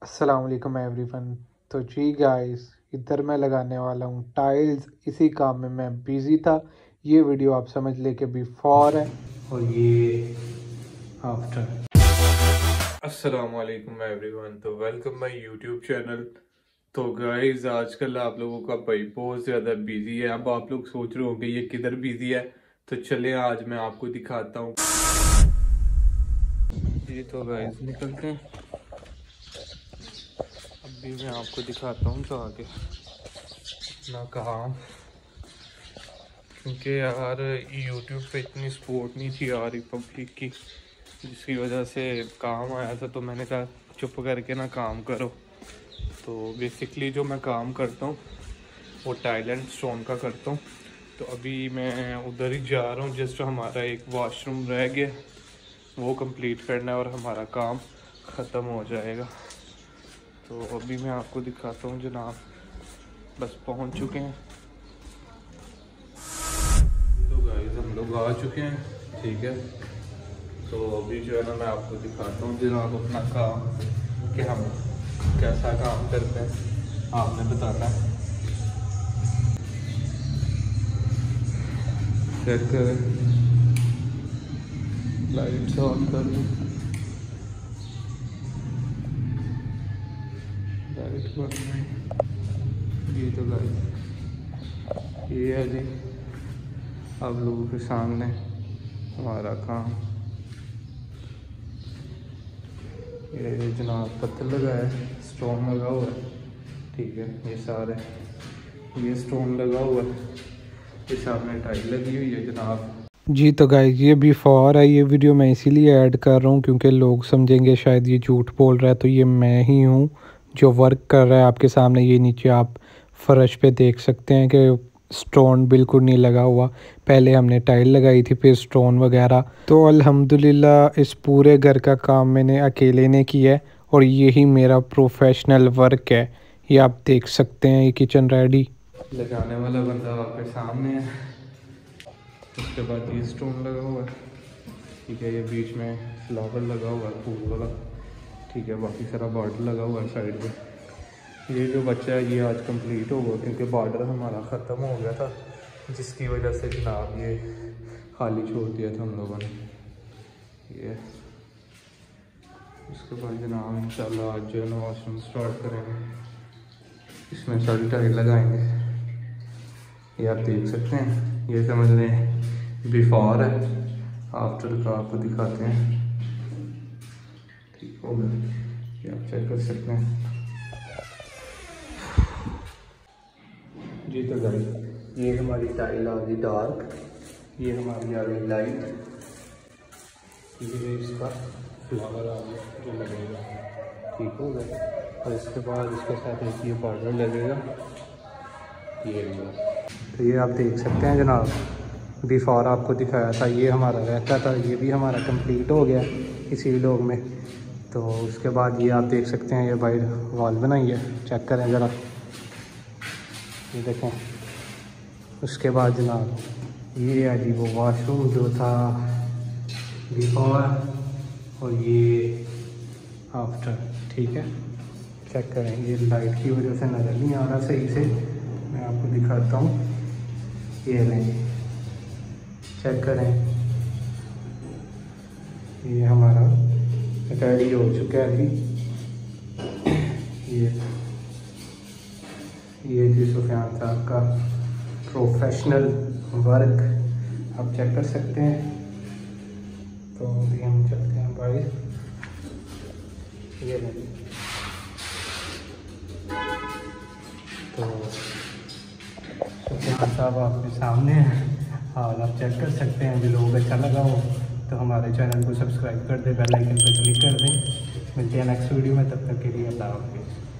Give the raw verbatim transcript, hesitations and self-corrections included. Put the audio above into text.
अस्सलाम वालेकुम एवरीवन। तो जी गाइस, इधर मैं लगाने वाला हूँ टाइल्स। इसी काम में मैं बिज़ी था। ये वीडियो आप समझ ले कि बिफोर है और ये आफ्टर। अस्सलाम वालेकुम एवरीवन। तो वेलकम माय यूट्यूब चैनल। तो गाइस, आजकल आप लोगों का भाई बहुत ज़्यादा बिजी है। अब आप लोग सोच रहे होंगे ये किधर बिजी है, तो चले आज मैं आपको दिखाता हूँ। ये तो गाइस निकलते हैं, अभी मैं आपको दिखाता हूँ तो आगे ना कहा, क्योंकि यार यूट्यूब पे इतनी सपोर्ट नहीं थी यार पब्लिक की, जिसकी वजह से काम आया था। तो मैंने कहा चुप करके ना काम करो। तो बेसिकली जो मैं काम करता हूँ वो टाइल एंड स्टोन का करता हूँ। तो अभी मैं उधर ही जा रहा हूँ। जस्ट हमारा एक वॉशरूम रह गया, वो कंप्लीट करना है और हमारा काम ख़त्म हो जाएगा। तो अभी मैं आपको दिखाता हूँ जनाब, बस पहुँच चुके हैं। तो गाइस हम लोग आ चुके हैं, ठीक है। तो अभी जो है ना मैं आपको दिखाता हूँ जनाब अपना काम, कि हम कैसा काम करते हैं, आपने बताना है। चेक करें, लाइट्स ऑन कर लूँ, लाइट बंद नहीं। ये तो गाइस ये है जी आप लोगों के सामने हमारा काम। ये जनाब पत्थर लगा है, स्टोन लगा हुआ है, ठीक है। ये सारे ये स्टोन लगा हुआ है, ये सामने टाइल लगी हुई है जनाब। जी तो गाइस, ये बिफोर है। ये वीडियो मैं इसीलिए ऐड कर रहा हूँ क्योंकि लोग समझेंगे शायद ये झूठ बोल रहा है। तो ये मैं ही हूँ जो वर्क कर रहा है आपके सामने। ये नीचे आप फर्श पे देख सकते हैं कि स्टोन बिल्कुल नहीं लगा हुआ। पहले हमने टाइल लगाई थी, फिर स्टोन वगैरह। तो अल्हम्दुलिल्लाह इस पूरे घर का काम मैंने अकेले ने किया है और यही मेरा प्रोफेशनल वर्क है। ये आप देख सकते हैं, ये किचन रेडी लगाने वाला बंदा आपके सामने है। उसके बाद ये स्टोन लगा हुआ है, ठीक है। ये बीच में फ्लावर लगा हुआ है, फूल वाला, ठीक है। बाकी सारा बॉर्डर लगा हुआ है साइड पे। ये जो बच्चा है ये आज कंप्लीट होगा क्योंकि बॉर्डर हमारा ख़त्म हो गया था, जिसकी वजह से जनाब ये खाली छोड़ दिया था हम लोगों ने। ये उसके बाद जनाब इंशाल्लाह आज जो है ना वॉशरूम स्टार्ट करेंगे, इसमें सारी टाइल लगाएंगे। ये आप देख सकते हैं, ये समझ लें बिफोर है। आफ्टर का आपको दिखाते हैं, ठीक हो गया। ये आप चेक कर सकते हैं। जी तो गाइस, ये हमारी टाइल आ गई डार्क, ये हमारी आ गई लाइट, ये इसका फ्लावर आ गया जो लगेगा, ठीक हो गया। और इसके बाद इसके साथ एक ये बॉर्डर लगेगा, ये तो ये आप देख सकते हैं जनाब, बिफोर आपको दिखाया था ये हमारा रहता था। ये भी हमारा कंप्लीट हो गया इसी व्लॉग में। तो उसके बाद ये आप देख सकते हैं, ये बाहर वॉल बनाई है, चेक करें ज़रा, ये देखें। उसके बाद जनाब ये है जी वो वॉशरूम जो था बिफोर और ये आफ्टर, ठीक है। चेक करें, ये लाइट की वजह से नज़र नहीं आ रहा सही से, मैं आपको दिखाता हूँ। ये नहीं, चेक करें, ये हमारा रेडी हो चुका है अभी। ये ये जी सुफियान साहब का प्रोफेशनल वर्क आप चेक कर सकते हैं। तो अभी हम चलते हैं बाहर। ये नहीं, तो सुफियान साहब आपके सामने हैं, और आप चेक कर सकते हैं। वीडियो अच्छा लगा हो तो हमारे चैनल को सब्सक्राइब कर दें, बेल आइकन पर क्लिक कर दें। मिलते हैं नेक्स्ट वीडियो में, तब तक के लिए अल्लाह हाफ़िज़।